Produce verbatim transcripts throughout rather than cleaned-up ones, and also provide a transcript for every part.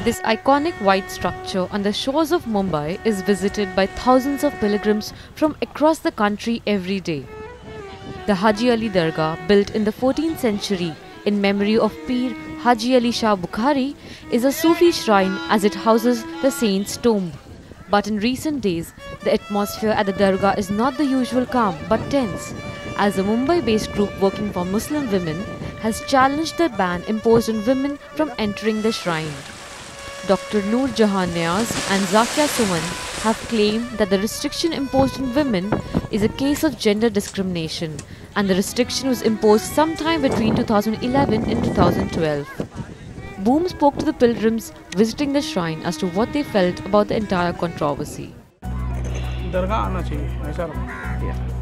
This iconic white structure on the shores of Mumbai is visited by thousands of pilgrims from across the country every day. The Haji Ali Dargah, built in the fourteenth century in memory of Pir Haji Ali Shah Bukhari, is a Sufi shrine as it houses the saint's tomb. But in recent days, the atmosphere at the Dargah is not the usual calm but tense, as a Mumbai-based group working for Muslim women has challenged the ban imposed on women from entering the shrine. Doctor Noorjehan Niaz and Zakia Soman have claimed that the restriction imposed on women is a case of gender discrimination, and the restriction was imposed sometime between two thousand eleven and two thousand twelve. Boom spoke to the pilgrims visiting the shrine as to what they felt about the entire controversy. दरगाह आना चाहिए, ऐसा लगता है।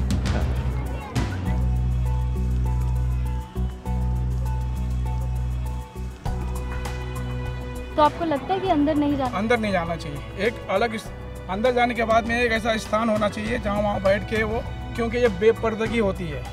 तो आपको लगता है कि अंदर नहीं जाना अंदर नहीं जाना चाहिए। एक अलग अंदर जाने के बाद में एक ऐसा स्थान होना चाहिए जहाँ वहाँ बैठ के वो, क्योंकि ये बेपर्दगी होती है।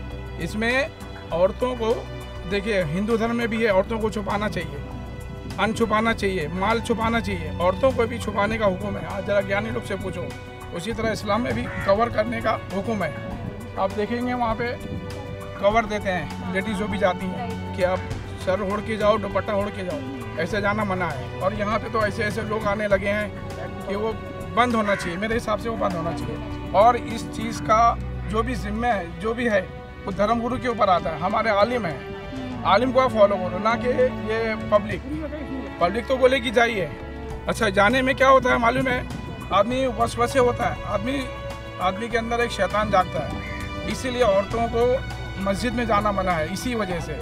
इसमें औरतों को देखिए, हिंदू धर्म में भी है, औरतों को छुपाना चाहिए, अन्न छुपाना चाहिए, माल छुपाना चाहिए, औरतों को भी छुपाने का हुक्म है। आज जरा ज्ञानी लोग से पूछो। उसी तरह इस्लाम में भी कवर करने का हुक्म है। आप देखेंगे वहाँ पे कवर देते हैं, लेडीज़ भी जाती हैं कि आप सर ओढ़ के जाओ, दुपट्टा ओढ़ के जाओ, ऐसे जाना मना है। और यहाँ पे तो ऐसे ऐसे लोग आने लगे हैं कि वो बंद होना चाहिए। मेरे हिसाब से वो बंद होना चाहिए। और इस चीज़ का जो भी जिम्मे है, जो भी है, वो धर्मगुरु के ऊपर आता है। हमारे आलिम हैं, आलिम को आप फॉलो करो, ना कि ये पब्लिक पब्लिक तो बोले कि जाइए। अच्छा, जाने में क्या होता है मालूम है? आदमी वसवसे होता है, आदमी आदमी के अंदर एक शैतान जागता है। इसीलिए औरतों को मस्जिद में जाना मना है। इसी वजह से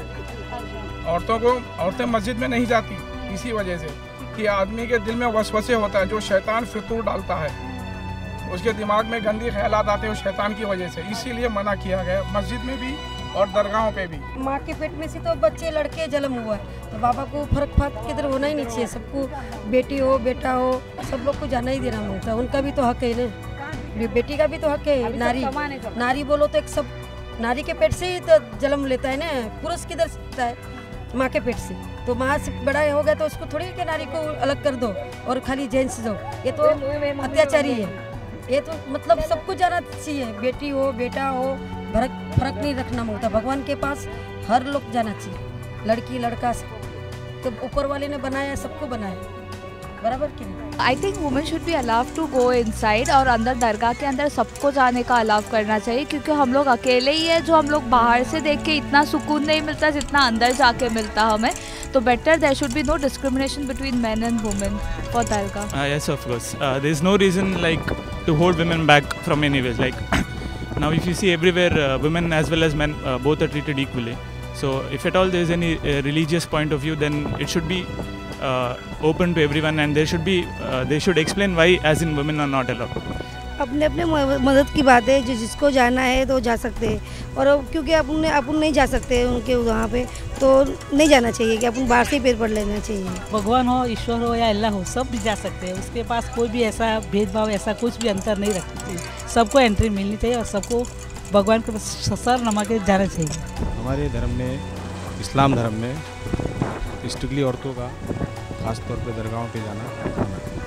औरतों को औरतें मस्जिद में नहीं जाती, इसी वजह से कि आदमी के दिल में वसवसे होता है, जो शैतान फितूर डालता है, उसके दिमाग में गंदी ख्यालात आते हैं शैतान की वजह से। इसीलिए मना किया गया मस्जिद में भी और दरगाहों पे भी। माँ के पेट में से तो बच्चे लड़के जन्म हुआ है, तो बाबा को फर्क फर्क किधर होना ही नहीं चाहिए। सबको बेटी हो बेटा हो सब लोग को जाना ही देना होता है। उनका भी तो हक है ना, बेटी का भी तो हक है। नारी नारी बोलो तो एक सब नारी के पेट से ही तो जन्म लेता है ना, पुरुष किधर सकता है? माँ के पेट से। तो माँ से बड़ा हो गया तो उसको थोड़ी कि नारी को अलग कर दो और खाली जेंट्स दो, ये तो अत्याचारी है। ये तो मतलब सबको जाना चाहिए, बेटी हो बेटा हो, फर्क फर्क नहीं रखना होता। भगवान के पास हर लोग जाना चाहिए, लड़की लड़का तो ऊपर वाले ने बनाया, सबको बनाया, बराबर की नहीं। I think women should be allow to go inside, और अंदर दरगाह के अंदर सबको जाने का अलाउ करना चाहिए, क्योंकि हम लोग अकेले ही है जो हम लोग बाहर से देख के इतना सुकून नहीं मिलता जितना अंदर जाके मिलता हमें। तो better there should be no discrimination between men and women for dargah. Yes, of course there is no reason like to hold women back from anywhere. Like now if you see everywhere, uh, women as well as men uh, both are treated equally. So if at all there is any uh, religious point of view, then it should be uh, open to everyone, and there should be uh, they should explain why as in women are not allowed. अपने अपने मदद की बात है, जो जिसको जाना है तो जा सकते हैं, और क्योंकि अपन अपन नहीं जा सकते उनके वहाँ पे, तो नहीं जाना चाहिए कि अपन बाहर से ही पैर पड़ लेना चाहिए। भगवान हो, ईश्वर हो या अल्लाह हो, सब भी जा सकते हैं। उसके पास कोई भी ऐसा भेदभाव, ऐसा कुछ भी अंतर नहीं रखते। सबको एंट्री मिलनी चाहिए और सबको भगवान के सर नमा के जाना चाहिए। हमारे धर्म में, इस्लाम धर्म में स्ट्रिक्टली औरतों का खास तौर पे दरगाहों पे जाना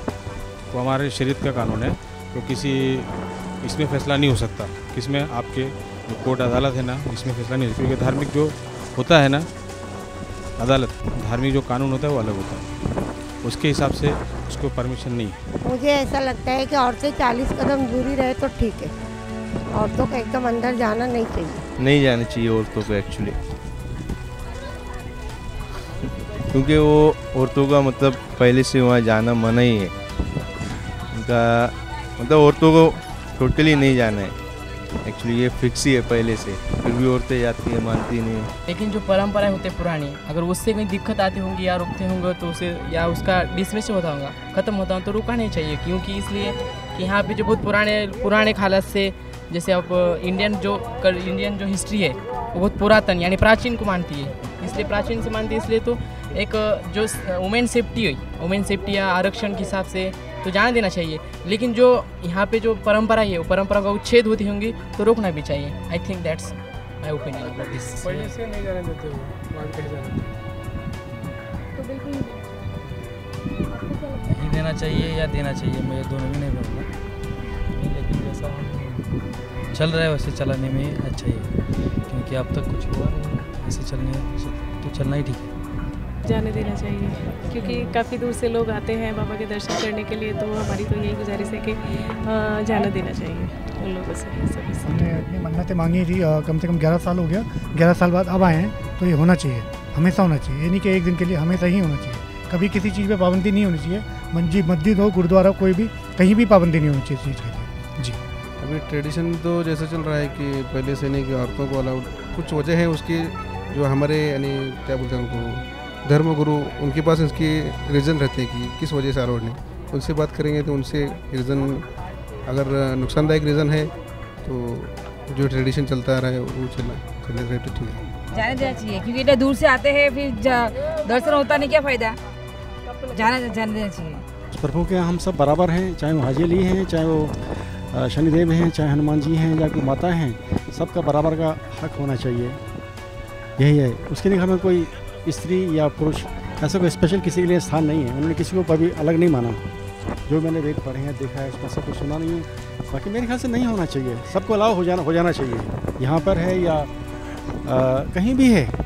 तो हमारे शरीयत का कानून है। तो किसी इसमें फैसला नहीं हो सकता, किसमें आपके जो कोर्ट अदालत है ना, इसमें फैसला नहीं हो सकता, क्योंकि धार्मिक जो होता है ना अदालत, धार्मिक जो कानून होता है वो अलग होता है, उसके हिसाब से उसको परमिशन नहीं है। मुझे ऐसा लगता है कि औरतें चालीस कदम दूरी रहे तो ठीक है, औरतों को एकदम अंदर जाना नहीं चाहिए। नहीं जाना चाहिए औरतों को एक्चुअली, क्योंकि वो औरतों का मतलब पहले से वहाँ जाना मना ही है। उनका मतलब औरतों को टोटली नहीं जाना है, एक्चुअली ये फिक्स ही है पहले से, फिर भी औरतें जाती हैं, मानती नहीं। लेकिन जो परंपराएं होते पुरानी, अगर उससे कोई दिक्कत आती होंगी या रुकते होंगे तो उसे या उसका डिसमिस होता होगा, ख़त्म होता हो तो रुका नहीं चाहिए। क्योंकि इसलिए कि यहाँ पे जो बहुत पुराने पुराने हालत से, जैसे अब इंडियन जो कर इंडियन जो हिस्ट्री है वो बहुत पुरातन यानी प्राचीन को मानती है, इसलिए प्राचीन से मानती है, इसलिए तो एक जो वुमेन सेफ्टी हुई, वुमेन सेफ्टी या आरक्षण के हिसाब से तो जाने देना चाहिए। लेकिन जो यहाँ पे जो परंपरा है वो परंपरा का उच्छेद होती होंगी तो रोकना भी चाहिए। I think that's my opinion about this. वजह से नहीं जाने देते हो, बात कह जाने तो बिल्कुल लेना चाहिए या देना चाहिए, मैं दोनों भी नहीं बोलूँगा, लेकिन जैसा हम चल रहा है वैसे चलाने में अच्छा ही है, क्योंकि अब तक कुछ हुआ नहीं, ऐसे चलने तो चलना ही ठीक है। जाने देना चाहिए, क्योंकि काफ़ी दूर से लोग आते हैं बाबा के दर्शन करने के लिए, तो हमारी तो यही गुजारिश है कि जाने देना चाहिए उन लोगों से। सभी से हमने अपनी मन्नतें मांगी थी, कम से कम ग्यारह साल हो गया, ग्यारह साल बाद अब आए हैं, तो ये होना चाहिए, हमेशा होना चाहिए, ये नहीं कि एक दिन के लिए, हमेशा ही होना चाहिए। कभी किसी चीज़ पे पाबंदी नहीं होनी चाहिए, मंजी मस्जिद हो, गुरुद्वारा, कोई भी कहीं भी पाबंदी नहीं होनी चाहिए इस चीज़ के लिए। जी अभी ट्रेडिशन तो जैसे चल रहा है कि पहले से नहीं कि औरतों को अलाउड, कुछ वजह है उसकी, जो हमारे यानी क्या बोलते हैं उनको धर्म गुरु, उनके पास इसके रीज़न रहते हैं कि किस वजह से अलाउड नहीं, उनसे बात करेंगे तो उनसे रीज़न, अगर नुकसानदायक रीज़न है तो जो ट्रेडिशन चलता आ रहा है वो चलना चलने रहे तो ठीक है। जाने देना चाहिए, क्योंकि इतने दूर से आते हैं, फिर दर्शन होता नहीं, क्या फ़ायदा, जाने जाने देना चाहिए। प्रभु के हम सब बराबर हैं, चाहे वो हाजी अली हैं, चाहे वो शनिदेव हैं, चाहे हनुमान जी हैं या कोई माता हैं, सबका बराबर का हक होना चाहिए, यही है। उसके लिए हमें कोई स्त्री या पुरुष ऐसा कोई स्पेशल किसी के लिए स्थान नहीं है, उन्होंने किसी को कभी अलग नहीं माना। जो मैंने वेद पढ़े हैं, देखा है, उसमें सब कुछ सुना नहीं है, बाकी मेरे ख्याल से नहीं होना चाहिए, सबको अलाउ हो जाना हो जाना चाहिए, यहाँ पर है या आ, कहीं भी है।